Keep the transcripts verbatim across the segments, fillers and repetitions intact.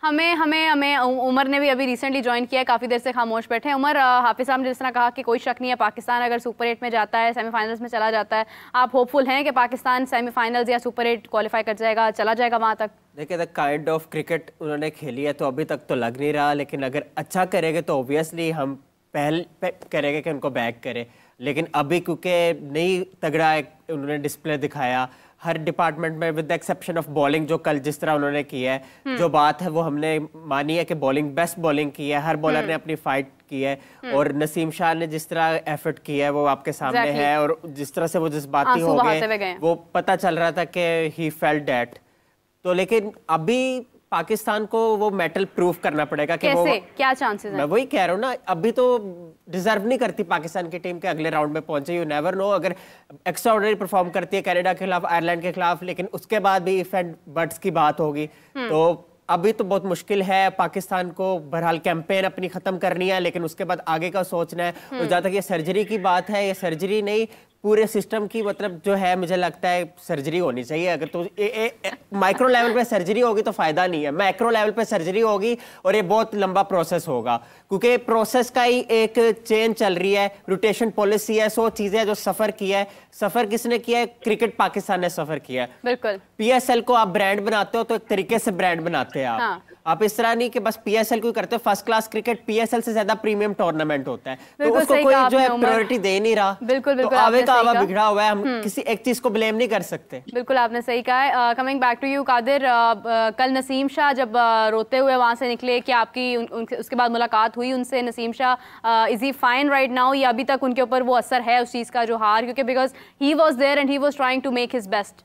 हमें हमें हमें उमर ने भी अभी रिसेंटली ज्वाइन किया है, काफ़ी देर से खामोश बैठे हैं। उमर, हाफिज साहब ने जिस तरह कहा कि कोई शक नहीं है पाकिस्तान अगर सुपर एट में जाता है, सेमीफाइनल्स में चला जाता है, आप होपफुल हैं कि पाकिस्तान सेमीफाइनल्स या सुपर एट क्वालिफाई कर जाएगा, चला जाएगा वहाँ तक? देखिए, द काइंड ऑफ क्रिकेट उन्होंने खेली है तो अभी तक तो लग नहीं रहा, लेकिन अगर अच्छा करेंगे तो ऑब्वियसली हम पहल पे करेंगे कि उनको बैक करें। लेकिन अभी क्योंकि नहीं तगड़ा उन्होंने डिस्प्ले दिखाया हर डिपार्टमेंट में, with the exception of bowling, जो कल जिस तरह उन्होंने की है, जो बात है वो हमने मानी है कि बॉलिंग बेस्ट बॉलिंग की है, हर बॉलर ने अपनी फाइट की है। और नसीम शाह ने जिस तरह एफर्ट किया है वो आपके सामने exactly. है, और जिस तरह से वो जज्बाती हो गए वो पता चल रहा था कि ही फेल्ट दैट। तो लेकिन अभी पाकिस्तान को वो मेटल प्रूफ करना पड़ेगा कि कैसे? वो क्या चांसेस हैं? मैं वही कह रहा हूँ ना, अभी तो डिजर्व नहीं करती पाकिस्तान की टीम के अगले राउंड में पहुंचे। यू नेवर नो, अगर एक्स्ट्राऑर्डिनरी परफॉर्म करती है कनाडा के खिलाफ, आयरलैंड के खिलाफ, लेकिन उसके बाद भी इफ एंड बट्स की बात होगी। तो अभी तो बहुत मुश्किल है पाकिस्तान को। बहरहाल कैंपेन अपनी खत्म करनी है, लेकिन उसके बाद आगे का सोचना है। और जहाँ तक ये सर्जरी की बात है, ये सर्जरी नहीं पूरे सिस्टम की, मतलब जो है मुझे लगता है सर्जरी होनी चाहिए। अगर तो माइक्रो लेवल पे सर्जरी होगी तो फायदा नहीं है, मैक्रो लेवल पे सर्जरी होगी और ये बहुत लंबा प्रोसेस होगा, क्योंकि प्रोसेस का ही एक चेन चल रही है, रोटेशन पॉलिसी है, सो चीजें जो सफर किया है। सफर किसने किया है? क्रिकेट पाकिस्तान ने सफर किया है। बिल्कुल। पीएसएल को आप ब्रांड बनाते हो तो एक तरीके से ब्रांड बनाते हैं आप। हाँ। आप इस तरह नहीं कि बस पीएसएल को करते हो। फर्स्ट क्लास क्रिकेट पीएसएल से ज्यादा प्रीमियम टूर्नामेंट होता है, तो उसको कोई जो है प्रायोरिटी दे नहीं रहा। बिल्कुल बिल्कुल, तो आवे का आवा बिगड़ा हुआ है, हम किसी एक चीज को ब्लेम नहीं कर सकते। बिल्कुल आपने सही कहा है। Coming back to you Qadir, कल नसीम शाह जब uh, रोते हुए वहां से निकले, कि आपकी उन, उन, उसके बाद मुलाकात हुई उनसे? Naseem Shah is he fine right now, या अभी तक उनके ऊपर वो असर है उस चीज का जो हार, क्योंकि because he was there and he was trying to make his best?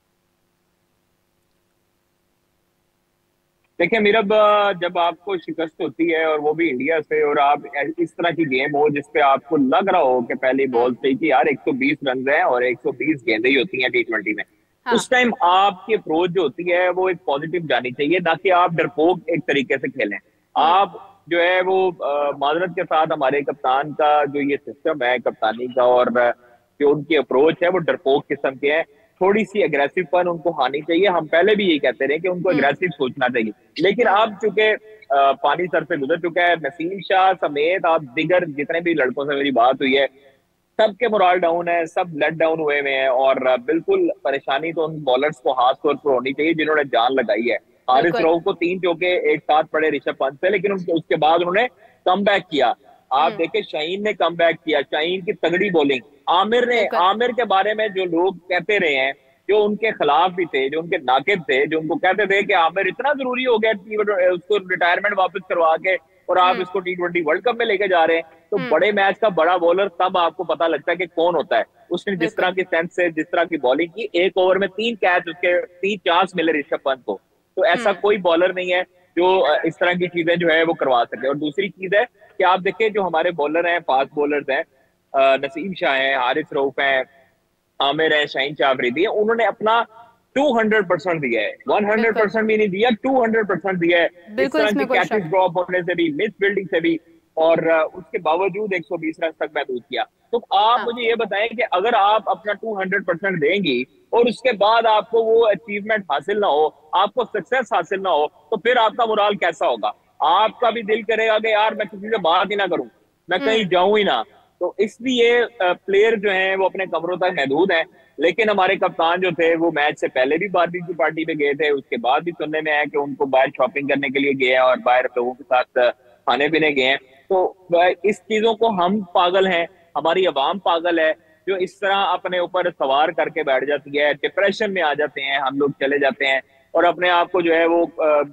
देखिए मीरब, जब आपको शिकस्त होती है और वो भी इंडिया से, और आप इस तरह की गेम हो जिसपे आपको लग रहा हो कि पहली बॉल से कि यार एक सौ बीस रन हैं और एक सौ बीस गेंदें ही होती हैं टी ट्वेंटी में, हाँ। उस टाइम आपकी अप्रोच जो होती है वो एक पॉजिटिव जानी चाहिए, ना कि आप डरपोक एक तरीके से खेलें। आप जो है वो माजरत के साथ, हमारे कप्तान का जो ये सिस्टम है कप्तानी का और जो उनकी अप्रोच है वो डरपोक किस्म के है। थोड़ी सी एग्रेसिव पन उनको आनी चाहिए। हम पहले भी यही कहते रहे कि उनको एग्रेसिव सोचना चाहिए, लेकिन अब चूंकि पानी सर से गुजर चुका है, नसीम शाह समेत आप दिगर जितने भी लड़कों से मेरी बात हुई है, सबके मोरल डाउन है, सब लेट डाउन हुए हुए हैं। और बिल्कुल परेशानी तो उन बॉलर्स को खास तौर पर होनी चाहिए जिन्होंने जान लगाई है। हारिस रऊफ को तीन चौके एक साथ पड़े ऋषभ पंत से, लेकिन उसके बाद उन्होंने कम बैक किया। आप देखें शाहीन ने कम बैक किया, शाहीन की तगड़ी बॉलिंग। आमिर ने, आमिर के बारे में जो लोग कहते रहे हैं, जो उनके खिलाफ भी थे, जो उनके नाकिद थे, जो उनको कहते थे कि आमिर इतना जरूरी हो गया उसको रिटायरमेंट वापस करवा के और आप इसको टी ट्वेंटी वर्ल्ड कप में लेके जा रहे हैं, तो बड़े मैच का बड़ा बॉलर तब आपको पता लगता है कि कौन होता है। उसने जिस तरह की सेंस से जिस तरह की बॉलिंग की, एक ओवर में तीन कैच, उसके तीन चांस मिले ऋषभ पंत को, तो ऐसा कोई बॉलर नहीं है जो इस तरह की चीजें जो है वो करवा सके। और दूसरी चीज है कि आप देखें जो हमारे बॉलर हैं, फास्ट बॉलर्स हैं, नसीम शाह हैं, हारिस रऊफ हैं, आमिर है, शाहीन शाह अफरीदी है, उन्होंने अपना दो सौ परसेंट दिया है। सौ परसेंट भी नहीं दिया, दो सौ परसेंट दिया है। इस तरह की कैचेस ड्रॉप होने से भी, मिस फील्डिंग से भी, और उसके बावजूद एक सौ बीस रन तक महदूद किया। तो आप हाँ। मुझे ये बताएं कि अगर आप अपना दो सौ परसेंट देंगी और उसके बाद आपको वो अचीवमेंट हासिल ना हो, आपको सक्सेस हासिल ना हो, तो फिर आपका मोराल कैसा होगा? आपका भी दिल करेगा कि यार मैं किसी से बात ही ना करूं, मैं कहीं जाऊं ही ना। तो इसलिए प्लेयर जो हैं वो अपने कमरों तक महदूद हैं। लेकिन हमारे कप्तान जो थे वो मैच से पहले भी बारबेक्यू पार्टी पे गए थे, उसके बाद भी सुनने में आया कि उनको बाहर शॉपिंग करने के लिए गए हैं और बाहर लोगों के साथ खाने पीने गए हैं। तो इस चीजों को हम पागल हैं, हमारी अवाम पागल है, जो इस तरह अपने ऊपर सवार करके बैठ जाती है, डिप्रेशन में आ जाते हैं, हम लोग चले जाते हैं और अपने आप को जो है वो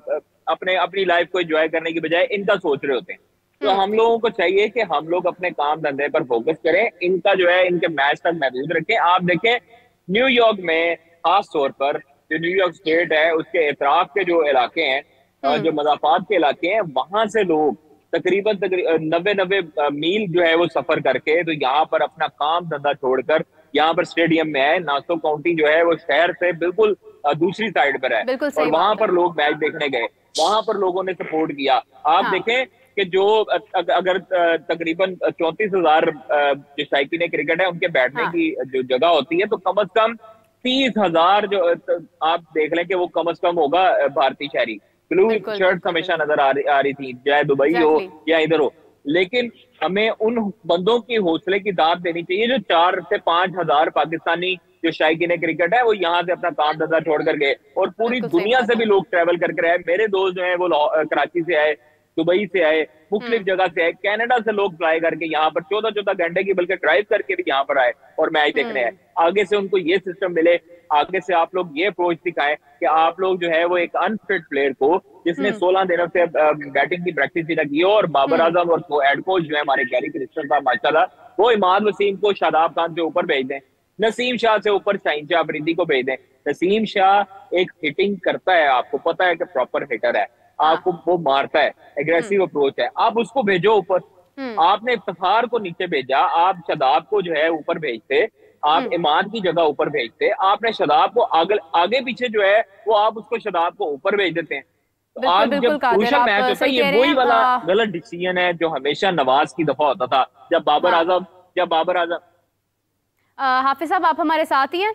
अपने अपनी लाइफ को एंजॉय करने की बजाय इनका सोच रहे होते हैं। तो हम लोगों को चाहिए कि हम लोग अपने काम धंधे पर फोकस करें, इनका जो है इनके मैच तक महदूद रखें। आप देखें न्यूयॉर्क में खास तौर पर, जो न्यूयॉर्क स्टेट है उसके एतराफ के जो इलाके हैं, जो मजाफात के इलाके हैं, वहां से लोग तकरीबन नब्बे नब्बे मील जो है वो सफर करके तो यहाँ पर अपना काम धंधा छोड़कर यहाँ पर स्टेडियम में है। नासो काउंटी जो है वो शहर से बिल्कुल दूसरी साइड पर है और वहां पर लोग मैच देखने गए, वहां पर लोगों ने सपोर्ट किया। आप हाँ। देखें कि जो अगर तकरीबन चौंतीस हजार जो शायकीन क्रिकेट है उनके बैठने हाँ। की जो जगह होती है, तो कम अज कम तीस हजार जो आप देख लें कि वो कम अज कम होगा भारतीय शहरी, ब्लू बिल्कुल, शर्ट बिल्कुल, हमेशा बिल्कुल। नजर आ रही आ रही थी, चाहे दुबई हो एग्जैक्टली। या इधर हो। लेकिन हमें उन बंदों की हौसले की दाद देनी चाहिए जो चार से पांच हजार पाकिस्तानी जो शायकीन क्रिकेट है वो यहाँ से अपना काम धंधा छोड़ कर गए, और पूरी बिल्कुल सही दुनिया बात से है। भी लोग ट्रैवल करके आए। मेरे दोस्त जो है वो लाहौर- कराची से आए, दुबई से आए, मुख्तलिफ हम्म। जगह से आए, कनाडा से लोग फ्लाई करके यहाँ पर चौदह चौदह घंटे की बल्कि ड्राइव करके भी यहाँ पर आए और मैच देखने आए। हम्म। आगे से उनको ये सिस्टम मिले, आगे से आप लोग ये अप्रोच दिखाएं कि आप लोग जो है वो एक अनफिट प्लेयर को जिसने हम्म। सोलह दिनों से बैटिंग की प्रैक्टिस भी ना की हो, और बाबर हम्म। आजम और हेड कोच जो है हमारे गैरी क्रिस्टन साहब माशाल्लाह, वो इमाद वसीम को शादाब खान से ऊपर भेज दें, नसीम शाह से ऊपर शाहीन शाह अफरीदी को भेज दें। नसीम शाह एक हिटिंग करता है, आपको पता है कि प्रॉपर हिटर है, हाँ। आपको वो मारता है, हम्म। एग्रेसिव अप्रोच है, आप उसको भेजो ऊपर। हम्म। आपने इफ्तिखार को नीचे भेजा, आप शदाब को जो है ऊपर भेजते, आप हम्म। इमाद की जगह ऊपर भेजते, आपने शदाब को आगे आगे पीछे जो है वो आप उसको शदाब को ऊपर भेज देते हैं। तो बिल्कुल, आज जब बिल्कुल कादिर, क्रूशल आप मैच अ, होता है, सही ये कह रहे वही हैं। वाला अ, गलत डिसीजन है जो हमेशा नवाज की दफा होता था, जब बाबर हाँ। आजम जब बाबर आजम अ, हाफिज साहब, आप हमारे साथ ही हैं?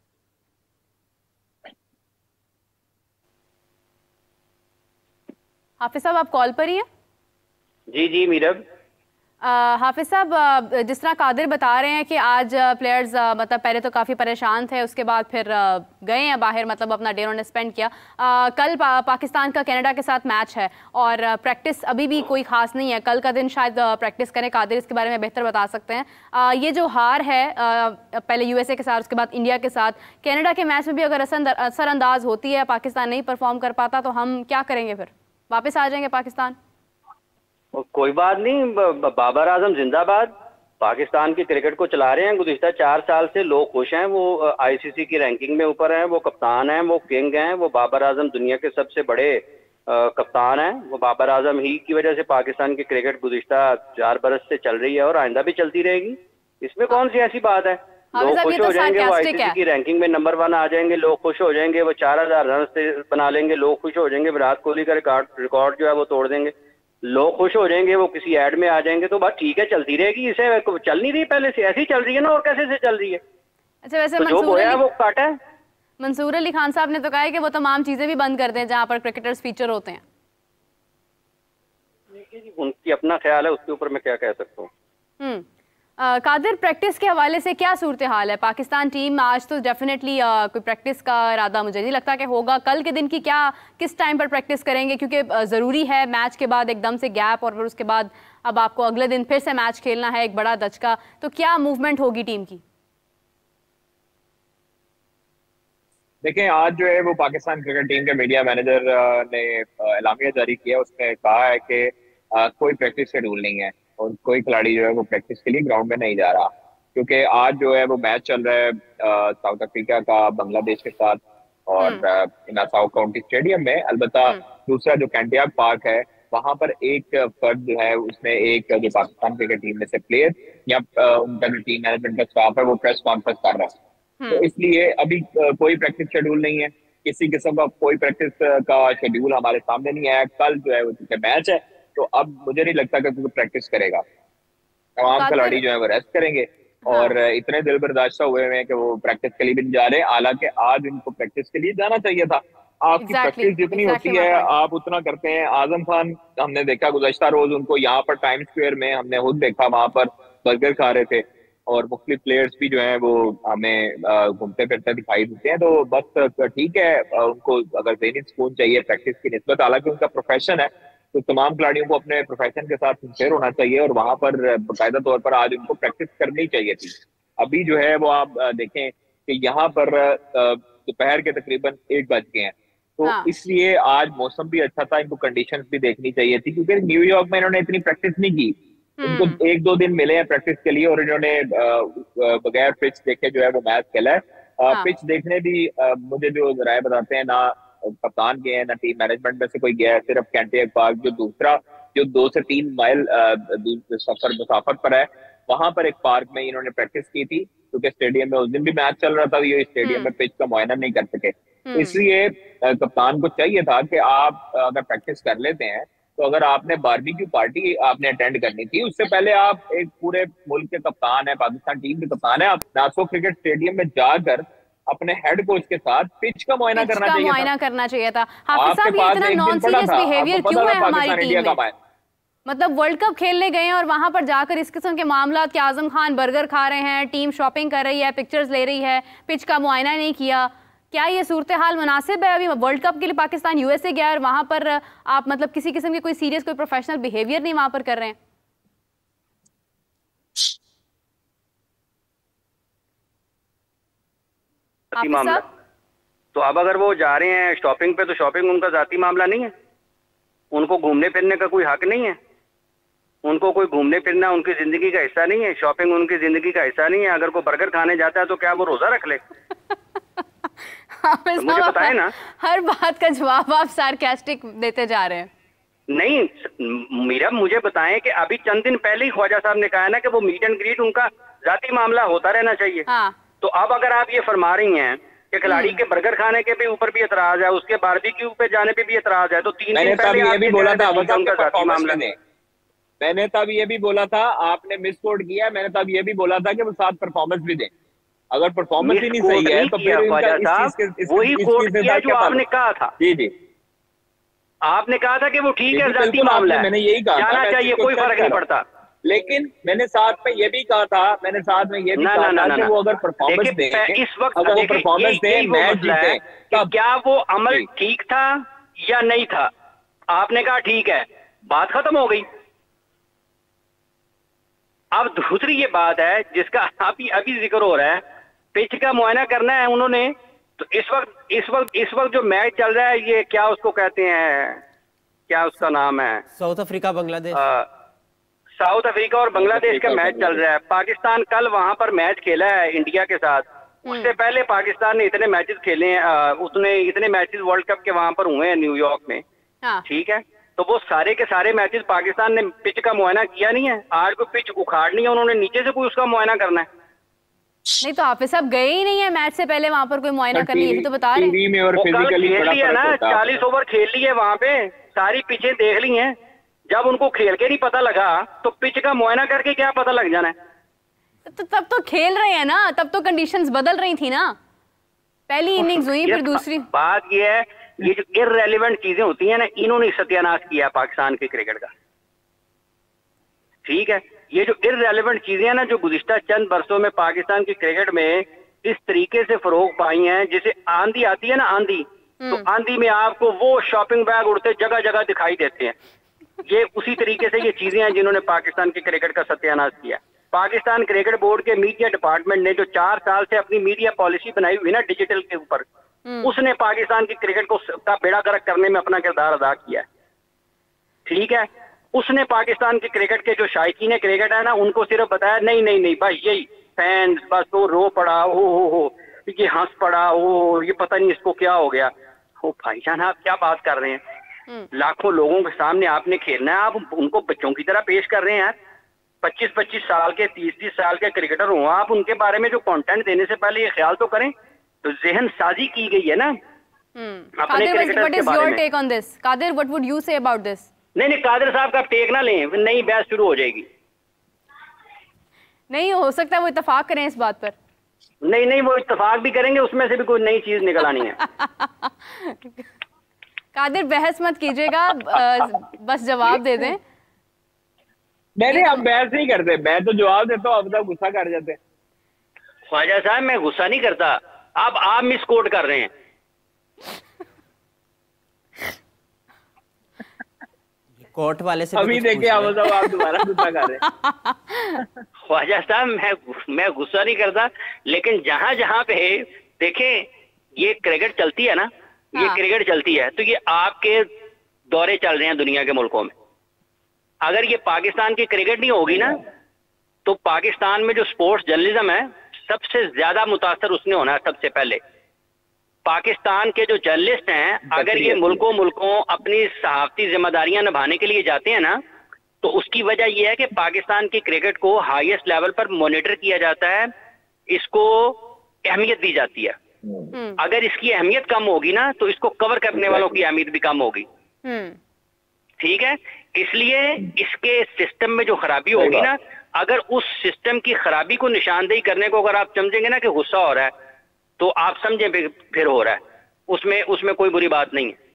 हाफिज साहब, आप कॉल पर ही हैं? जी जी मीरब। अ, हाफिज साहब, अ, जिस तरह कादिर बता रहे हैं कि आज प्लेयर्स मतलब पहले तो काफ़ी परेशान थे, उसके बाद फिर अ, गए हैं बाहर, मतलब अपना डे उन्होंने स्पेंड किया। अ, कल पा, पाकिस्तान का कनाडा के साथ मैच है और प्रैक्टिस अभी भी कोई खास नहीं है। कल का दिन शायद प्रैक्टिस करें, कादिर इसके बारे में बेहतर बता सकते हैं। अ, ये जो हार है अ, पहले यूएसए के साथ, उसके बाद इंडिया के साथ, कनाडा के मैच में भी अगर असर असरअंदाज होती है, पाकिस्तान नहीं परफॉर्म कर पाता, तो हम क्या करेंगे? फिर वापस आ जाएंगे पाकिस्तान? कोई बात नहीं, ब- बाबर आजम जिंदाबाद। पाकिस्तान की क्रिकेट को चला रहे हैं गुज़िश्ता चार साल से, लोग खुश हैं। वो आईसीसी की रैंकिंग में ऊपर हैं, वो कप्तान हैं, वो किंग हैं। वो बाबर आजम दुनिया के सबसे बड़े अ, कप्तान हैं। वो बाबर आजम ही की वजह से पाकिस्तान की क्रिकेट गुज़िश्ता चार बरस से चल रही है और आइंदा भी चलती रहेगी। इसमें कौन सी ऐसी बात है? हाफिज लोग साहब, खुश ये तो हो जाएंगे, वो सार्कास्टिक आईसीसी है। की रैंकिंग में नंबर वन आ जाएंगे, लोग खुश हो जाएंगे, वो चार हजार रन से बना लेंगे, लोग खुश हो जाएंगे, विराट कोहली का रिकॉर्ड रिकॉर्ड जो है वो तोड़ देंगे, लोग खुश हो जाएंगे, वो किसी एड में आ जाएंगे। तो बात ठीक है, चलती रहेगी। इसे चल नहीं रही पहले से, ऐसी ही चल रही है ना, और कैसे से चल रही है? अच्छा, वैसे तो जो मंसूर बोया है अली वो काटा है। मंसूर अली खान साहब ने तो कहा है कि वो तमाम चीजें भी बंद कर दें जहां पर क्रिकेटर्स फीचर होते हैं। उनकी अपना ख्याल है, उसके ऊपर मैं क्या कह सकता हूँ। हम्म। अ, कादिर, प्रैक्टिस के हवाले से क्या सूरत हाल है? पाकिस्तान टीम आज तो डेफिनेटली कोई प्रैक्टिस का इरादा मुझे नहीं लगता कि होगा। कल के दिन की क्या, किस टाइम पर प्रैक्टिस करेंगे? क्योंकि अ, ज़रूरी है, मैच के बाद एकदम से गैप और फिर उसके बाद अब आपको अगले दिन फिर से मैच खेलना है, एक बड़ा दचका। तो क्या मूवमेंट होगी टीम की? देखें, आज जो है वो पाकिस्तान क्रिकेट टीम के मीडिया मैनेजर ने अ, एलामिया जारी किया। उसने कहा है कि अ, कोई प्रैक्टिस शेड्यूल नहीं है और कोई खिलाड़ी जो है वो प्रैक्टिस के लिए ग्राउंड में नहीं जा रहा, क्योंकि आज जो है वो मैच चल रहा है अ, साउथ अफ्रीका का बांग्लादेश के साथ, और हम्म। अ, नासाउ काउंटी स्टेडियम में। अलबत्ता हम्म। दूसरा जो कैंटियाग पार्क है, वहां पर एक फर्द जो है उसने एक जो पाकिस्तान क्रिकेट टीम में से प्लेयर या अ, उनका जो टीम मैनेजमेंट का स्टाफ है वो प्रेस कॉन्फ्रेंस कर रहा है। तो हम्म। इसलिए अभी अ, कोई प्रैक्टिस शेड्यूल नहीं है, किसी किस्म का कोई प्रैक्टिस का शेड्यूल हमारे सामने नहीं आया। कल जो है वो चूंकि मैच है, तो अब मुझे नहीं लगता कि कोई प्रैक्टिस करेगा। तमाम कादिर। खिलाड़ी जो है वो रेस्ट करेंगे, और हाँ। अ, इतने दिल बर्दाश्त हुए हैं कि वो प्रैक्टिस के लिए भी नहीं जा रहे। हालांकि आज इनको प्रैक्टिस के लिए जाना चाहिए था। आपकी एग्जैक्टली, प्रैक्टिस जितनी एग्जैक्टली होती माय है पॉइंट। आप उतना करते हैं। आजम खान हमने देखा गुज़श्ता रोज उनको यहाँ पर टाइम स्क्वायर में, हमने खुद देखा वहां पर बर्गर खा रहे थे, और मुख्तलिफ प्लेयर्स भी जो है वो हमें अ, घूमते फिरते दिखाई देते हैं। तो बस अ, ठीक है, अ, उनको अगर ज़हनी सुकून चाहिए प्रैक्टिस की निस्बत, हालांकि उनका प्रोफेशन है, तो तमाम खिलाड़ियों को अपने प्रोफेशन के साथ सिंसियर होना चाहिए, और वहां पर बाकायदा तौर पर आज उनको प्रैक्टिस करनी चाहिए थी। अभी जो है वो आप अ, देखें कि यहाँ पर अ, दोपहर के तकरीबन एक बज गए हैं, तो हाँ। इसलिए आज मौसम भी अच्छा था, इनको कंडीशंस भी देखनी चाहिए थी, क्योंकि न्यूयॉर्क में इन्होंने इतनी प्रैक्टिस नहीं की। इनको हम्म। एक दो दिन मिले हैं प्रैक्टिस के लिए, और इन्होंने अ, अ, बगैर पिच देखे जो है वो मैच खेला है। अ, हाँ। पिच देखने भी अ, मुझे जो राय बताते हैं, ना कप्तान गए हैं ना टीम मैनेजमेंट में से कोई गया है, सिर्फ कैंटियाग पार्क जो दूसरा जो दो से तीन माइल अ, दूर- सफर मुसाफर पर है, वहां पर एक पार्क में इन्होंने प्रैक्टिस की थी, क्योंकि स्टेडियम में उस दिन भी मैच चल रहा था, ये स्टेडियम हम्म। में पिच का मुआयना नहीं कर सके। तो हम्म। इसलिए अ, कप्तान को चाहिए था कि आप अ, अगर प्रैक्टिस कर लेते हैं, तो अगर आपने बारबेक्यू पार्टी आपने अटेंड करनी थी, उससे पहले आप एक पूरे मुल्क के कप्तान है, पाकिस्तान टीम के कप्तान है, आप नासो क्रिकेट स्टेडियम में जाकर अपने हेड कोच के साथ पिच का मुआयना करना चाहिए था। मुआयना करना चाहिए था। हाफिज साहब, ये इतना नॉन सीरियस बिहेवियर क्यों है हमारी टीम में? मतलब वर्ल्ड कप खेलने गए हैं और वहां पर जाकर इस किस्म के मामला कि आजम खान बर्गर खा रहे हैं, टीम शॉपिंग कर रही है, पिक्चर्स ले रही है, पिच का मुआयना नहीं किया। क्या ये सूरत हाल मुनासिब है? अभी वर्ल्ड कप के लिए पाकिस्तान यूएसए गया और वहां पर आप मतलब किसी किस्म की कोई सीरियस कोई प्रोफेशनल बिहेवियर नहीं वहां पर कर रहे हैं। मामला तो अब अगर वो जा रहे हैं शॉपिंग पे तो शॉपिंग उनका जाती मामला नहीं है, उनको घूमने फिरने का कोई हक नहीं है, उनको कोई घूमने फिरना उनकी जिंदगी का हिस्सा नहीं है, शॉपिंग उनकी जिंदगी का हिस्सा नहीं है। अगर कोई बर्गर खाने जाता है तो क्या वो रोजा रख ले? तो मुझे बताए ना, हर बात का जवाब आप सार्कास्टिक देते जा रहे हैं। नहीं मीरा, मुझे बताएं कि अभी चंद दिन पहले ही ख्वाजा साहब ने कहा ना कि वो मीट एंड ग्रीट उनका जाती मामला होता रहना चाहिए। हाँ। तो अब अगर आप ये फरमा रही हैं कि खिलाड़ी के बर्गर खाने के भी ऊपर भी एतराज है, उसके बारबेक्यू पे जाने पे भी एतराज है, तो तीन दिन पहले ये भी बोला था उनका जाती मामला ने, मैंने तब ये भी बोला था, आपने मिस कोट किया। मैंने तब ये भी बोला था कि वो साथ परफॉर्मेंस भी दें। अगर परफॉर्मेंस ही नहीं सही है तो फिर वही कोट किया जो आपने कहा था। जी जी, आपने कहा था कि वो ठीक है, जाती मामला है, मैंने यही कहा, जाना चाहिए, कोई फर्क नहीं पड़ता। लेकिन मैंने साथ में ये भी कहा था, मैंने साथ में ये भी कहा था कि वो अगर परफॉर्मेंस दे, इस वक्त अगर वो परफॉर्मेंस दे, मैच जीते, तब क्या वो अमल ठीक था या नहीं था? आपने कहा ठीक है, बात खत्म हो गई। अब दूसरी ये बात है जिसका अभी अभी जिक्र हो रहा है, पिच का मुआयना करना है उन्होंने। तो इस वक्त इस वक्त इस वक्त जो मैच चल रहा है, ये क्या उसको कहते हैं, क्या उसका नाम है, South Africa Bangladesh, South Africa और बांग्लादेश का मैच चल रहा है। पाकिस्तान कल वहां पर मैच खेला है इंडिया के साथ। उससे पहले पाकिस्तान ने इतने मैचेस खेले हैं, उसने इतने मैचेस वर्ल्ड कप के वहां पर हुए हैं न्यूयॉर्क में। ठीक है, तो वो सारे के सारे मैचेस पाकिस्तान ने पिच का मुआयना किया नहीं है। आज को पिच उखाड़नी है उन्होंने, नीचे से कोई उसका मुआयना करना है। नहीं तो हाफिज साहब गए ही नहीं है मैच से पहले वहां पर कोई मुआयना करनी, ये भी तो बता रहे हैं। वो कल खेल लिया ना, चालीस ओवर खेल लिए वहां पे, सारी पिचें देख ली हैं। जब उनको खेल के नहीं पता लगा तो पिच का मुआयना करके क्या पता लग जाना है? तो तब तो खेल रहे हैं ना, तब तो कंडीशंस बदल रही थी ना। पहली इनिंग्स हुई, फिर दूसरी। बात ये है, ये जो इररेलेवेंट चीजें होती हैं ना, इन्होंने सत्यानाश किया पाकिस्तान के क्रिकेट का। ठीक है, ये जो इररेलेवेंट चीजें हैं ना, जो गुज़िश्ता चंद बरसों में पाकिस्तान की क्रिकेट में इस तरीके से फरोग पाई हैं, जैसे आंधी आती है ना, आंधी, तो आंधी में आपको वो शॉपिंग बैग उड़ते जगह जगह दिखाई देते हैं। ये उसी तरीके से ये चीजें हैं जिन्होंने पाकिस्तान के क्रिकेट का सत्यानाश किया। पाकिस्तान क्रिकेट बोर्ड के मीडिया डिपार्टमेंट ने जो चार साल से अपनी मीडिया पॉलिसी बनाई हुई ना डिजिटल के ऊपर, उसने पाकिस्तान की क्रिकेट को का बेड़ा गर्क करने में अपना किरदार अदा किया। ठीक है, उसने पाकिस्तान की क्रिकेट के जो शायकीन क्रिकेट है ना, उनको सिर्फ बताया नहीं नहीं नहीं भाई, यही फैंस बस वो रो पड़ा, ओ हो हो ये हंस पड़ा, ओ ये पता नहीं इसको क्या हो गया। ओ भाईजान, आप क्या बात कर रहे हैं? लाखों लोगों के सामने आपने खेलना है, आप उनको बच्चों की तरह पेश कर रहे हैं यार। पच्चीस पच्चीस साल के, तीस तीस साल के क्रिकेटर हो आप, उनके बारे में जो कंटेंट देने से पहले ये ख्याल तो करें। तो जहन साजी की गई है ना अपने क्रिकेटर के बारे में। Take on this Qadir, what would you say about this? नहीं नहीं, कादिर साहब का टेक ना लें, नई बहस शुरू हो जाएगी। नहीं हो सकता वो इत्तेफाक करें इस बात पर। नहीं नहीं, वो इत्तेफाक भी करेंगे, उसमें से भी कोई नई चीज निकल आनी है। कादिर बहस मत कीजिएगा, बस जवाब दे दें। नहीं नहीं, हम बहस नहीं करते, मैं तो जवाब देता हूँ, अब तक गुस्सा कर जाते हैं। ख्वाजा साहब, मैं गुस्सा नहीं करता, अब आप मिस कोट कर रहे हैं। कोर्ट वाले से अभी देखिए आप दोबारा गुस्सा कर रहे हैं। ख्वाजा साहब, मैं मैं गुस्सा नहीं करता, लेकिन जहां जहां पे देखें ये क्रिकेट चलती है ना, ये हाँ। क्रिकेट चलती है तो ये आपके दौरे चल रहे हैं दुनिया के मुल्कों में। अगर ये पाकिस्तान की क्रिकेट नहीं होगी ना, तो पाकिस्तान में जो स्पोर्ट्स जर्नलिज्म है सबसे ज्यादा मुतासर उसने होना है। सबसे पहले पाकिस्तान के जो जर्नलिस्ट हैं, अगर ये मुल्कों मुल्कों अपनी सहाफती जिम्मेदारियां निभाने के लिए जाते हैं ना, तो उसकी वजह यह है कि पाकिस्तान की क्रिकेट को हाईएस्ट लेवल पर मॉनिटर किया जाता है, इसको अहमियत दी जाती है। अगर इसकी अहमियत कम होगी ना, तो इसको कवर करने वालों की अहमियत भी कम होगी। ठीक है, इसलिए इसके सिस्टम में जो खराबी होगी ना, अगर उस सिस्टम की खराबी को निशानदेही करने को अगर आप समझेंगे ना कि गुस्सा हो रहा है, तो आप समझे फिर फिर हो रहा है, उसमें उसमें कोई बुरी बात नहीं है।